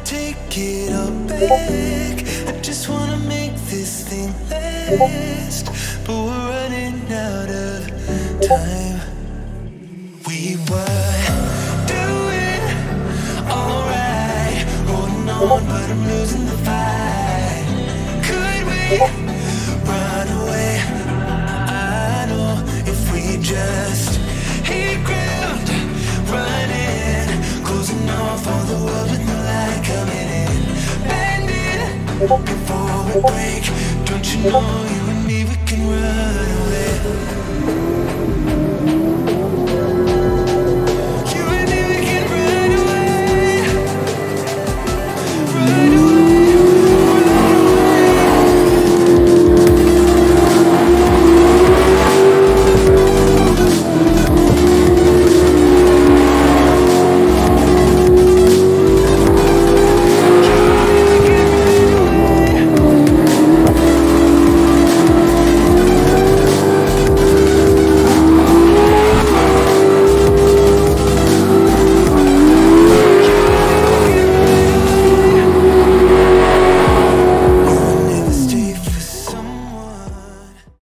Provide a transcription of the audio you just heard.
take it all back. I just wanna make this thing last, but we're running out of time. We were doing alright, holding on, but I'm losing the fight. Could we run away? I know if we just hit ground, running, closing off all the world with no light coming in, bending before we break. Don't you know you and me, we can run.